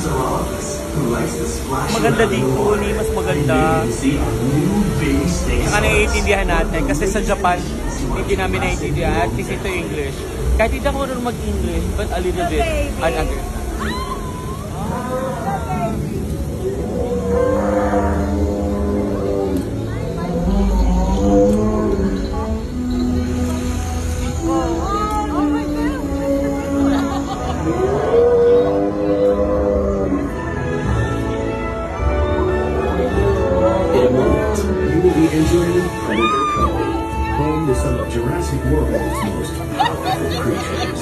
Maganda dito, mas maganda. Saka naiintindihan natin. Kasi sa Japan, hindi namin naiintindihan. At least ito English. Kahit hindi ako marunong mag-English, but a little bit, I understand. Entering Predator Cove, home to some of Jurassic World's most powerful creatures.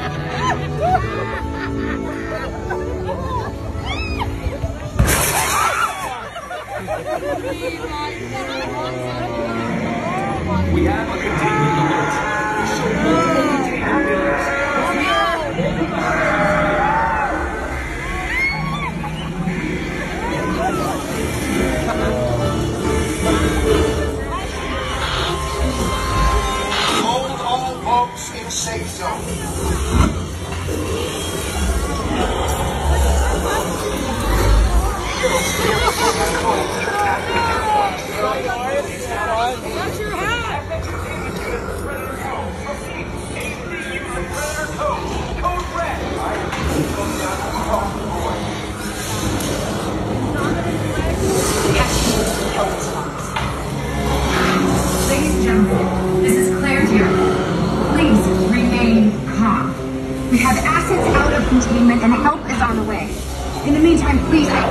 We have a containment alert. We show multiple containment failures. Hold all boats in safe zone. Watch your hat! Ladies and gentlemen, this is Claire here. Please remain calm. We have assets out of containment and help is on the way. In the meantime, please. The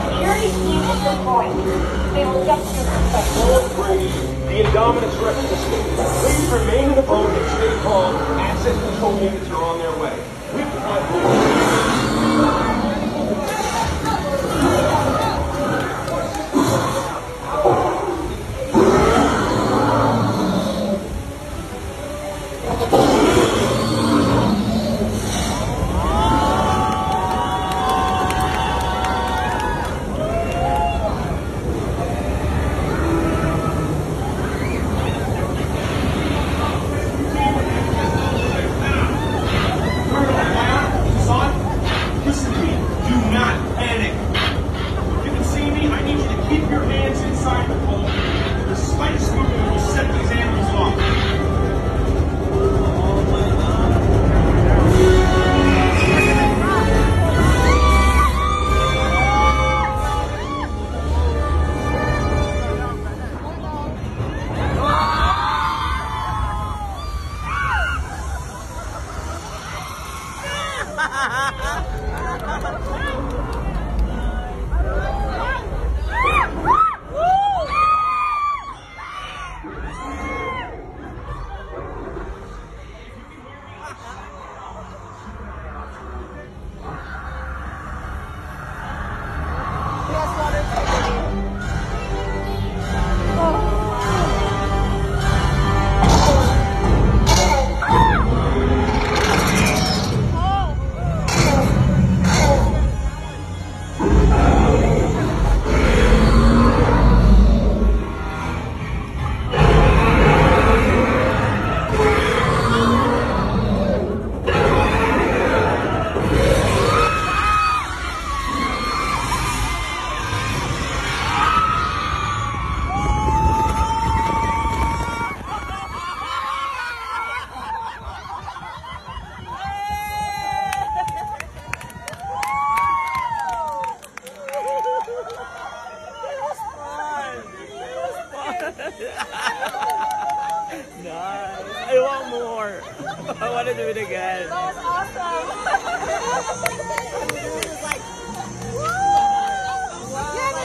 Indominus rests the state. Please remain in the boat and stay calm. Access control units are on their way. Nice. I want more. I want to do it again. That was awesome. It was like, woo! Yeah,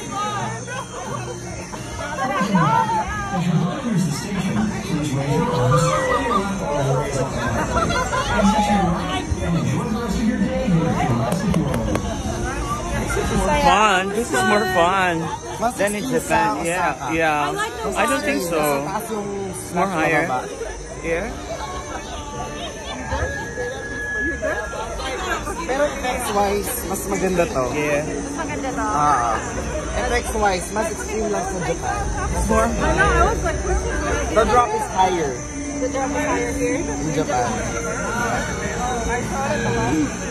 As your boat nears the station, please raise your arms or raise up and set your right and enjoy the rest of your day here at Jurassic World. More fun. This is more fun than in Japan. Yeah, yeah. I don't think so. It's more higher. Yeah. Pero effects-wise, mas maganda to. Yeah. Mas maganda to. Effects-wise, mas extreme lang sa Japan. More. I know, I was like, which is really The drop is higher The drop is higher here? in Japan. Oh, I saw it a lot.